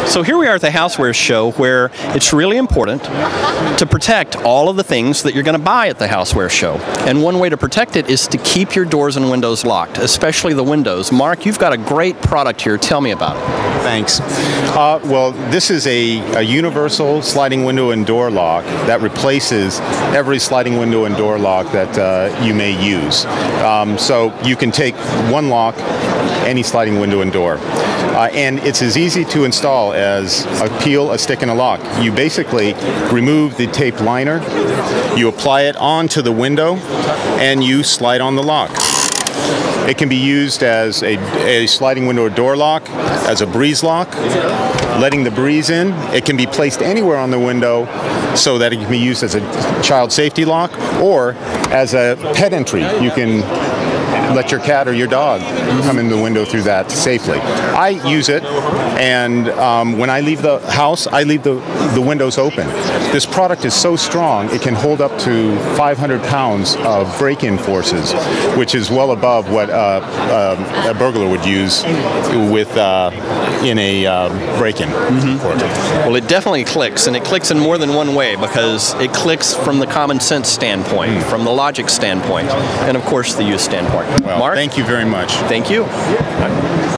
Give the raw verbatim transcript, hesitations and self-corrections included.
So here we are at the Housewares Show, where it's really important to protect all of the things that you're going to buy at the Housewares Show. And one way to protect it is to keep your doors and windows locked, especially the windows. Mark, you've got a great product here. Tell me about it. Thanks. Uh, well, this is a, a universal sliding window and door lock that replaces every sliding window and door lock that uh, you may use. Um, so you can take one lock, any sliding window and door. Uh, and it's as easy to install as a peel, a stick, and a lock. You basically remove the tape liner, you apply it onto the window, and you slide on the lock. It can be used as a, a sliding window or door lock, as a breeze lock, letting the breeze in. It can be placed anywhere on the window so that it can be used as a child safety lock or as a pet entry. You can let your cat or your dog come in the window through that safely. I use it, and um, when I leave the house, I leave the, the windows open. This product is so strong, it can hold up to five hundred pounds of break-in forces, which is well above what uh, uh, a burglar would use with uh, in a uh, break-in. Mm-hmm. Well, it definitely clicks, and it clicks in more than one way, because it clicks from the common sense standpoint, mm. from the logic standpoint, and of course the use standpoint. Well, Mark? Thank you very much. Thank you.